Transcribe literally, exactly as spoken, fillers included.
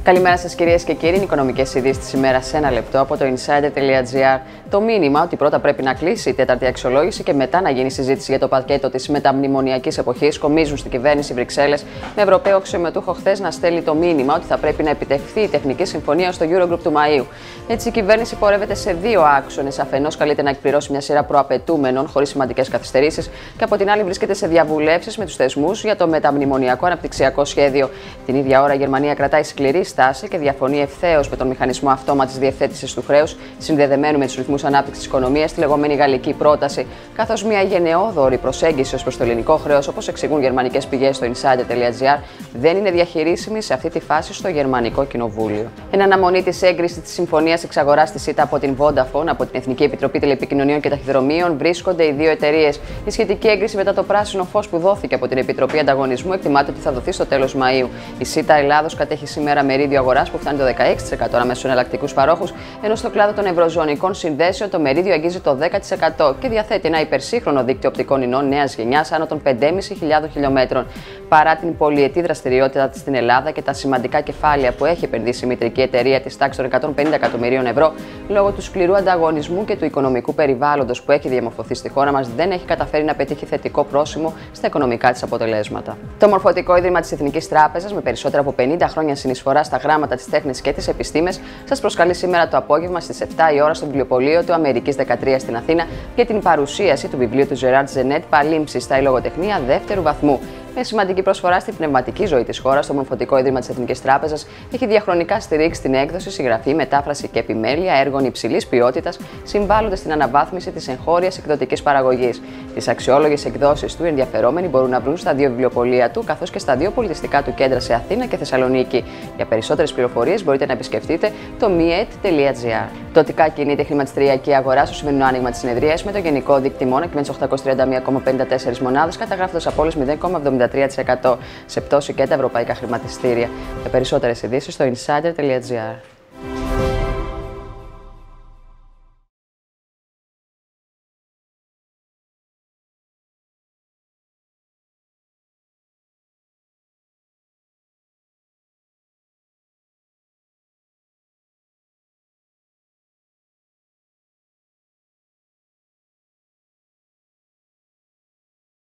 Καλημέρα σας κυρίες και κύριοι. Οικονομικές ειδήσεις της ημέρας σε ένα λεπτό από το insider τελεία gr. Το μήνυμα ότι πρώτα πρέπει να κλείσει η τέταρτη αξιολόγηση και μετά να γίνει συζήτηση για το πακέτο της μεταμνημονιακής εποχής κομίζουν στην κυβέρνηση Βρυξέλλες, με Ευρωπαίο αξιωματούχο χθες να στέλνει το μήνυμα ότι θα πρέπει να επιτευχθεί η τεχνική συμφωνία στο Eurogroup του Μαΐου. Έτσι, η κυβέρνηση πορεύεται σε δύο άξονες. Αφενός, καλείται να εκπληρώσει μια σειρά προαπαιτούμενων χωρίς σημαντικές καθυστερήσεις, και από την άλλη, βρίσκεται σε διαβουλεύσεις με τους θεσμούς για το μεταμνημονιακό αναπτυξιακό σχέδιο. Την ίδια ώρα, η Γερμανία κρατάει σκληρή στάση και διαφωνεί ευθέως με τον μηχανισμό αυτόματης διευθέτησης του χρέους, συνδεδεμένου με τους ρυθμούς ανάπτυξης της οικονομίας, τη λεγόμενη γαλλική πρόταση, καθώς μια γενναιόδορη προσέγγιση ως προς το ελληνικό χρέος, όπως εξηγούν γερμανικές πηγές στο insider τελεία gr, δεν είναι διαχειρίσιμη σε αυτή τη φάση στο Γερμανικό Κοινοβούλιο. Εν αναμονή της έγκρισης της συμφωνίας εξαγοράς της ΣΥΤΑ από την Vodafone, από την Εθνική Επιτροπή Τηλεπικοινωνιών και Ταχυδρομείων, βρίσκονται οι δύο εταιρείες. Η σχετική έγκριση, μετά το πράσινο φως που δόθηκε από την Επιτροπή Ανταγωνισμού, εκτιμάται ότι θα δοθεί στο τέλος Μαΐου. Η ΣΥΤΑ Ελλάδος κατέχει σήμερα μερίδιο αγοράς που φτάνει το δεκαέξι τοις εκατό ανάμεσα στους εναλλακτικούς παρόχους, ενώ στο κλάδο των ευρωζωνικών συνδέσεων το μερίδιο αγγίζει το δέκα τοις εκατό και διαθέτει ένα υπερσύγχρονο δίκτυο οπτικών ινών νέας γενιάς άνω των πεντέμισι χιλιάδων χιλιόμετρων. Παρά την πολυετή δραστηριότητα της στην Ελλάδα και τα σημαντικά κεφάλαια που έχει επενδύσει η μητρική εταιρεία της τάξης των εκατόν πενήντα εκατομμυρίων ευρώ, λόγω του σκληρού ανταγωνισμού και του οικονομικού περιβάλλοντος που έχει διαμορφωθεί στη χώρα μας, δεν έχει καταφέρει να πετύχει θετικό πρόσημο στα οικονομικά της αποτελέσματα. Το Μορφωτικό Ίδρυμα της Εθνικής Τράπεζας, με περισσότερα από πενήντα χρόνια συνεισφορά στα γράμματα, τις τέχνες και τις επιστήμες, σας προσκαλεί σήμερα το απόγευμα στις επτά η ώρα στο βιβλιοπωλείο του Αμερικής δεκατρία στην Αθήνα για την παρουσίαση του βιβλίου του Gerard Genet «Παλίμψη στα η λογοτεχνία δεύτερου βαθμού». Με σημαντική προσφορά στην πνευματική ζωή της χώρας, το Μορφωτικό Ίδρυμα της Εθνικής Τράπεζας έχει διαχρονικά στηρίξει την έκδοση, συγγραφή, μετάφραση και επιμέλεια έργων υψηλής ποιότητας, συμβάλλοντας στην αναβάθμιση της εγχώριας εκδοτικής παραγωγής. Τις αξιόλογες εκδόσεις του οι ενδιαφερόμενοι μπορούν να βρουν στα δύο βιβλιοπωλεία του, καθώς και στα δύο πολιτιστικά του κέντρα σε Αθήνα και Θεσσαλονίκη. Για περισσότερες πληροφορίες μπορείτε να επισκεφτείτε το μιετ τελεία gr. Τοτικά κινείται η χρηματιστηριακή αγορά στο σημερινό άνοιγμα της συνεδρίας, με το γενικό δείκτη μόνο και με τις οκτακόσιες τριάντα μία κόμμα πενήντα τέσσερα μονάδες, καταγράφοντας απώλειες μηδέν κόμμα εβδομήντα τρία τοις εκατό, σε πτώση και τα ευρωπαϊκά χρηματιστήρια. Για περισσότερες ειδήσεις στο insider τελεία gr.